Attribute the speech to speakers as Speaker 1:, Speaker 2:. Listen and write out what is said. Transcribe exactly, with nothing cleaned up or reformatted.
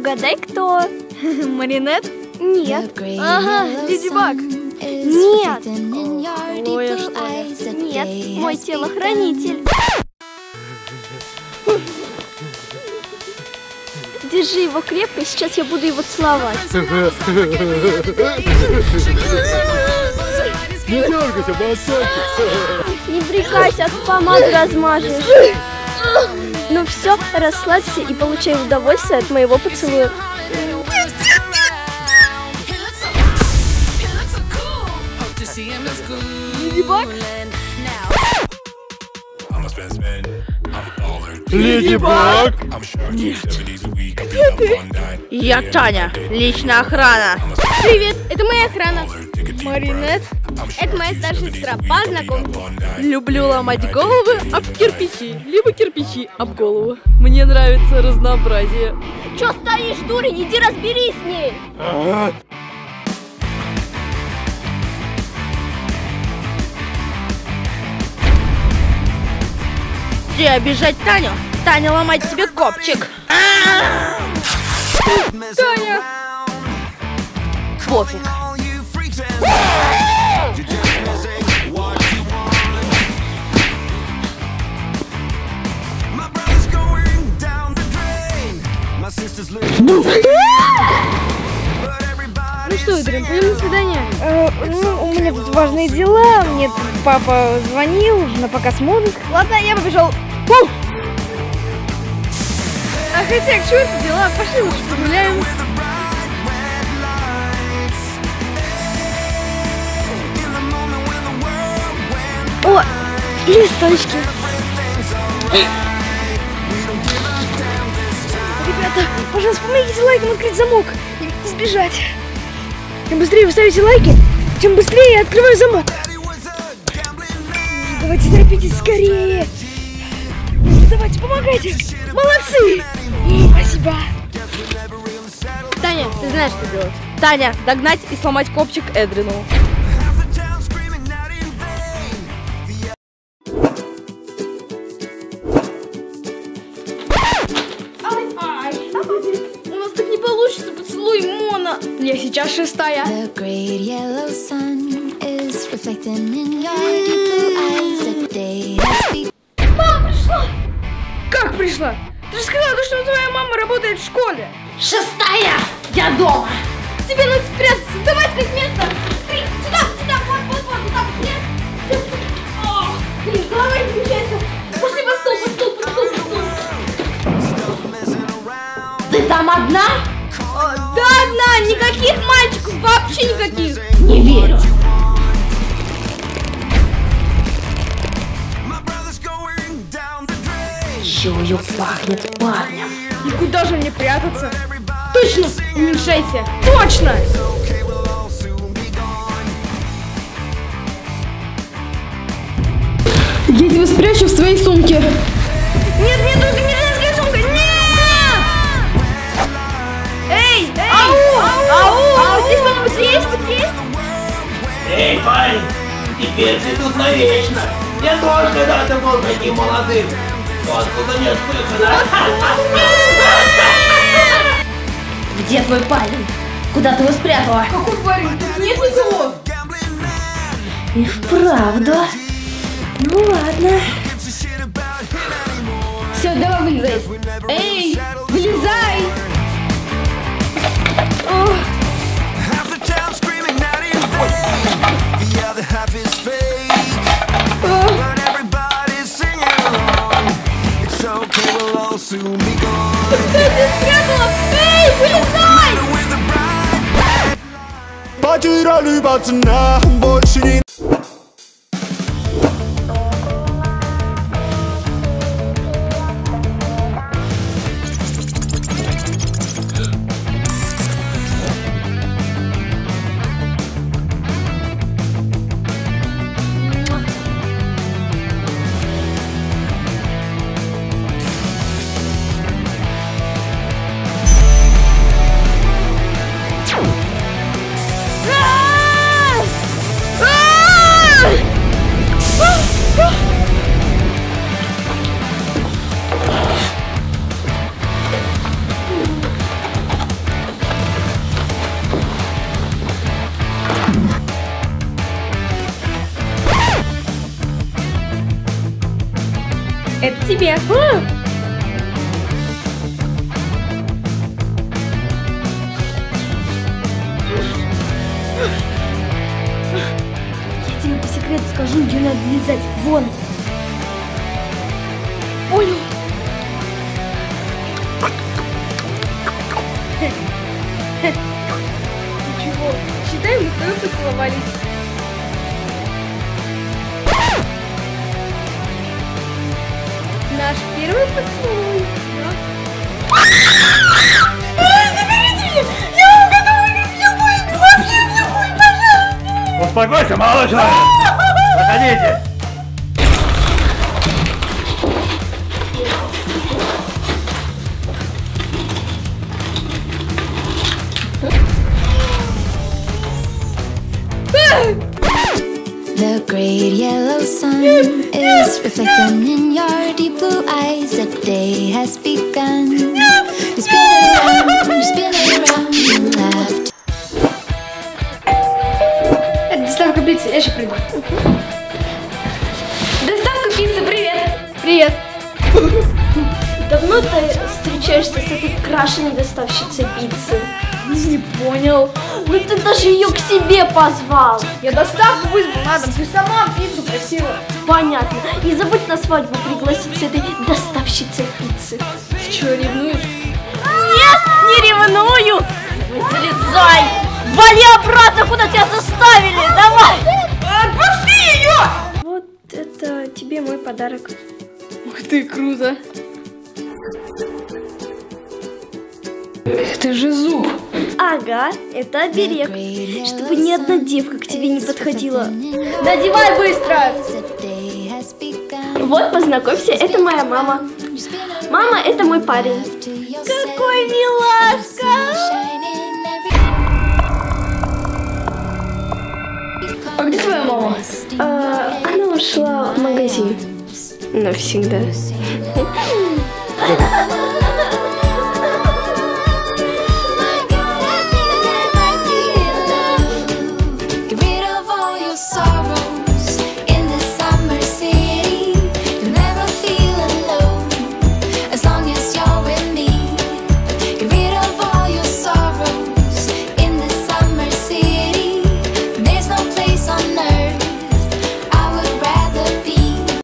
Speaker 1: Угадай, кто?
Speaker 2: Маринет?
Speaker 1: Нет.
Speaker 2: Ага, Леди Баг.
Speaker 1: Нет.
Speaker 2: Хлоя, что ли?
Speaker 1: Нет, мой телохранитель. Держи его крепко, сейчас я буду его целовать.
Speaker 3: Не дергайся, молодцом.
Speaker 1: Не брекайся, от помады размажешь. Ну все, расслабься и получай удовольствие от моего поцелуя.
Speaker 2: Леди Баг?
Speaker 3: Леди Баг!
Speaker 4: Я Таня, личная охрана.
Speaker 1: Привет, это моя охрана.
Speaker 2: Маринет?
Speaker 1: Это моя старшая сестра, познакомься.
Speaker 4: Люблю ломать головы об кирпичи, либо кирпичи об голову. Мне нравится разнообразие.
Speaker 1: Че стоишь, дурень, иди разберись с ней.
Speaker 3: Ага.
Speaker 4: Где обижать Таню? Таня ломать себе копчик.
Speaker 2: Таня!
Speaker 4: Пофиг.
Speaker 2: Ну что, Эдрин, пойдем на свидание? Э, ну, у меня тут важные дела. Мне тут папа звонил на показ моды. Ладно, я побежал. Фу! А хотя, к черту дела, пошли лучше погуляем. О, листочки. Ребята, пожалуйста, помогите лайком открыть замок и сбежать. Чем быстрее вы ставите лайки, тем быстрее я открываю замок. Давайте торопитесь скорее. Давайте, помогайте. Молодцы. Спасибо.
Speaker 1: Таня, ты знаешь, что делать.
Speaker 4: Таня, догнать и сломать копчик Эдрину.
Speaker 2: У нас так не получится, поцелуй, Мона. Я сейчас шестая. Мама пришла! Как пришла? Ты же сказала, что твоя мама работает в школе.
Speaker 1: Шестая! Я дома!
Speaker 2: Тебе надо спрятаться. Давай искать место.
Speaker 1: Ты, сюда, сюда, вот, вот, вот, вот так, нет? Ох, блин, голова не включается. Пошли по стол, по стол, по стол, по стол. Ты там одна?
Speaker 2: О, да, одна, никаких мальчиков, вообще никаких.
Speaker 1: Не верю. Чую, пахнет парнем.
Speaker 2: И куда же мне прятаться? Точно, уменьшайся. Точно. Я тебя спрячу в своей сумке. Нет, нет, только не женская сумка. Нет! Эй, эй! Ау! Ау! Ау! Здесь что-нибудь есть? Тут есть?
Speaker 5: Эй, парень, теперь ты тут навечно. Я тоже когда-то был таким молодым. Откуда нет выхода?
Speaker 1: Где твой парень? Куда ты его спрятала?
Speaker 2: Какой парень? Тут нет никого.
Speaker 1: И вправду. Ну ладно.
Speaker 2: Все, давай вылезай. Эй, вылезай. Ох. Куда ты спрятала? Эй, вылезай!
Speaker 3: Потеряли пацана, больше не...
Speaker 2: А! Это тебе.
Speaker 1: Я тебе по секрету скажу, где надо лизать. Вон.
Speaker 2: Понял. Ничего, считай, мы с тобой поцеловались. Наш первый поцелуй.
Speaker 5: Успокойся, молодой человек! Проходите!
Speaker 6: The great yellow sun is reflecting in your deep blue eyes. The day has begun. You spin it around, you spin it around and laugh.
Speaker 2: Это доставка пиццы, я сейчас приду. Доставка пиццы, привет! Привет!
Speaker 1: Давно ты встречаешься с этой крашеной доставщицей пиццы?
Speaker 2: Не понял.
Speaker 1: Ну ты даже ее к себе позвал.
Speaker 2: Я доставку вызвал на дом, ты сама пиццу просила.
Speaker 1: Понятно. Не забудь на свадьбу пригласить с этой доставщицей пиццы.
Speaker 2: Ты что, ревнуешь?
Speaker 1: Нет, не ревную. Давай, залезай. Вали обратно, куда тебя заставили. Давай.
Speaker 2: Отпусти ее!
Speaker 1: Вот это тебе мой подарок.
Speaker 2: Ух ты, круто. Это же зуб.
Speaker 1: Ага, это оберег, чтобы ни одна девка к тебе не подходила.
Speaker 2: Надевай быстро!
Speaker 6: The day has begun.
Speaker 1: Вот, познакомься, это моя мама. Мама, это мой парень. Какой милашка!
Speaker 2: А где твоя мама?
Speaker 1: А, она ушла в магазин. Навсегда.